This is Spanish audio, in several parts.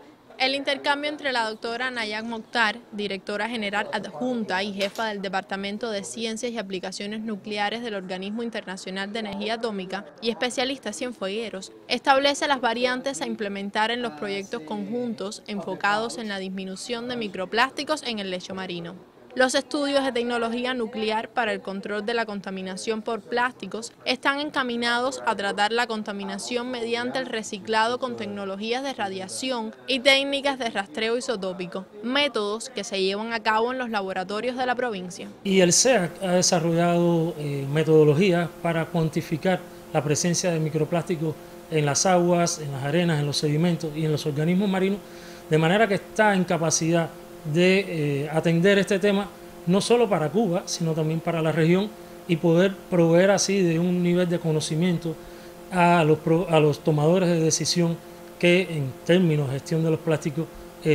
El intercambio entre la doctora Nayak Mokhtar, directora general adjunta y jefa del Departamento de Ciencias y Aplicaciones Nucleares del Organismo Internacional de Energía Atómica y especialistas cienfuegueros, establece las variantes a implementar en los proyectos conjuntos enfocados en la disminución de microplásticos en el lecho marino. Los estudios de tecnología nuclear para el control de la contaminación por plásticos están encaminados a tratar la contaminación mediante el reciclado con tecnologías de radiación y técnicas de rastreo isotópico, métodos que se llevan a cabo en los laboratorios de la provincia. Y el SEAC ha desarrollado metodologías para cuantificar la presencia de microplásticos en las aguas, en las arenas, en los sedimentos y en los organismos marinos, de manera que está en capacidad de atender este tema no solo para Cuba, sino también para la región y poder proveer así de un nivel de conocimiento a los tomadores de decisión que en términos de gestión de los plásticos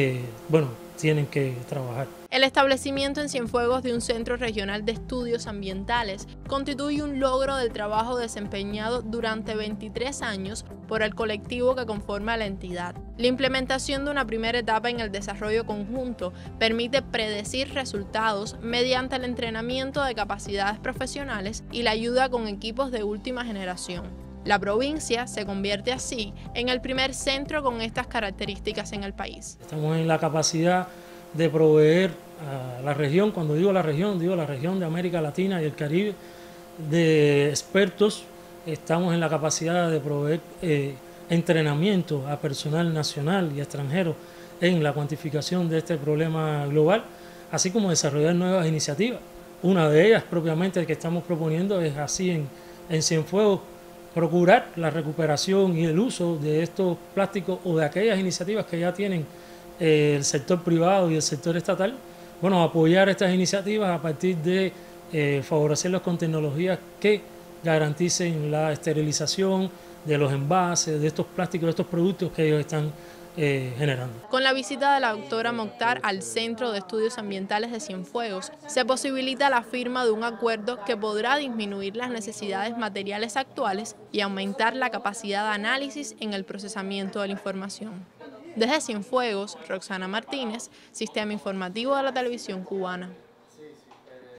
tienen que trabajar. El establecimiento en Cienfuegos de un centro regional de estudios ambientales constituye un logro del trabajo desempeñado durante 23 años por el colectivo que conforma la entidad. La implementación de una primera etapa en el desarrollo conjunto permite predecir resultados mediante el entrenamiento de capacidades profesionales y la ayuda con equipos de última generación. La provincia se convierte así en el primer centro con estas características en el país. Estamos en la capacidad de proveer a la región, cuando digo la región de América Latina y el Caribe, de expertos. Estamos en la capacidad de proveer entrenamiento a personal nacional y extranjero en la cuantificación de este problema global, así como desarrollar nuevas iniciativas. Una de ellas propiamente que estamos proponiendo es así en Cienfuegos, procurar la recuperación y el uso de estos plásticos o de aquellas iniciativas que ya tienen el sector privado y el sector estatal, apoyar estas iniciativas a partir de favorecerlos con tecnologías que garanticen la esterilización de los envases, de estos plásticos, de estos productos que ellos están generando. Con la visita de la doctora Mokhtar al Centro de Estudios Ambientales de Cienfuegos, se posibilita la firma de un acuerdo que podrá disminuir las necesidades materiales actuales y aumentar la capacidad de análisis en el procesamiento de la información. Desde Cienfuegos, Roxana Martínez, Sistema Informativo de la Televisión Cubana.